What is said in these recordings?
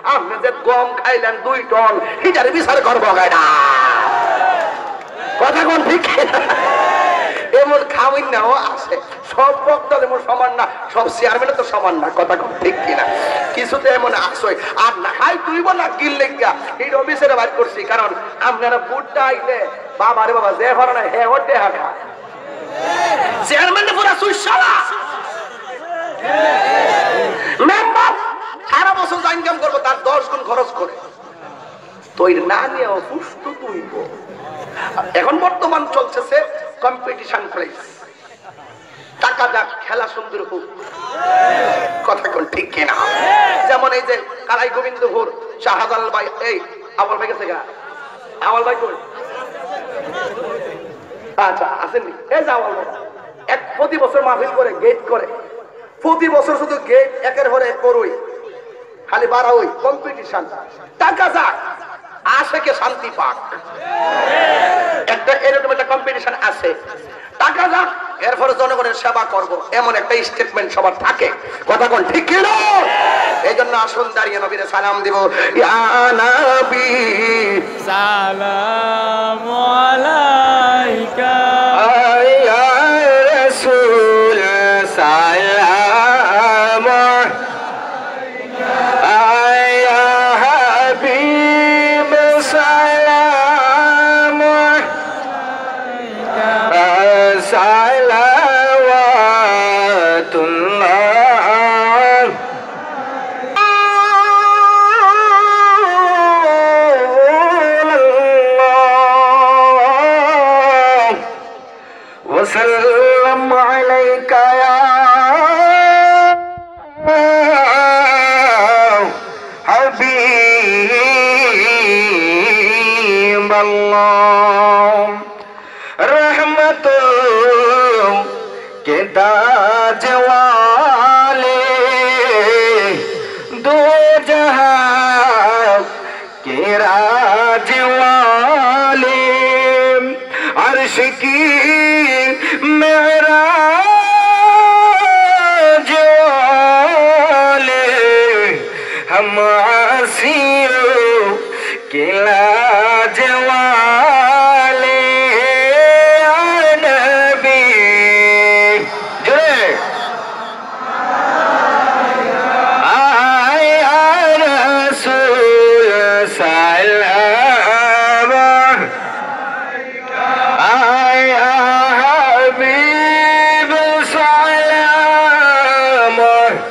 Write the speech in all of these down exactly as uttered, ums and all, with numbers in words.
আপনি যে গম খাইলেন দুই টন হিটারে বিচার করবো গাড়া কথা কোন ঠিক এমন খাওয়াই নাও আছে সব বক্তা যেমন সমান না সব চেয়ারম্যান তো সমান না কথা কোন ঠিক কিনা কিছুতে এমন আসই আর না হাই তুইব না গিললে গিয়া এই অফিসের বাইর করছি কারণ আপনারা বুটটা আইলে বাবা রে বাবা যে ভরা না হে ওটে হাঁটা চেয়ারম্যান পুরা সুইসালা মেম্বার সারা বছর যা ইনকাম করবো তার দশ গুণ খরচ করে তুই না নিয়ে অসুস্থ তুইব এখন বর্তমান চলছে কম্পিটিশন প্লেস টাকা যাক খেলা সুন্দর হোক কথা কোন ঠিক কিনা যেমন এই যে কালাই গোবিন্দপুর শাহজালাল ভাই এই আওয়াল ভাই গেছে গা আওয়াল ভাই কই আচ্ছা আসেননি এই যে আওয়াল ভাই এক প্রতি বছর মাহফিল করে গেট করে প্রতি বছর শুধু গেট একের পরে এক করুই খালি বাড়া ওই কম্পিটিশন টাকা যাক আশেকে শান্তি পাক একটা এরকম একটা কম্পিটিশন আছে টাকা যাক এরপরে জনগণের সেবা করব এমন একটা স্টেটমেন্ট সবার থাকে কথা কোন ঠিক কি না এই জন্য আসুন দাঁড়িয়ে নবীর সালাম দিব ইয়া নবী সালামু আলাইকা ইয়া রাসূল সালাম ইয়া হাবিব সালাম সালাওয়াতুল্লাহ ওয়া সাল্লাম আলাইকা ইয়া হাবিবাল্লাহ रहमतों के ताज वाले दो जहां के राज वाले अर्श की मेराज वाले हम आसियों के लाज वाले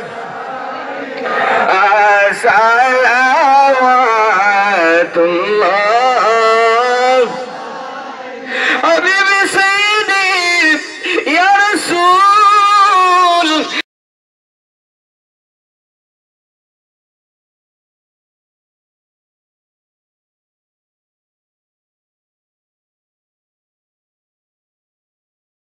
সালাওয়াতুল্লাহ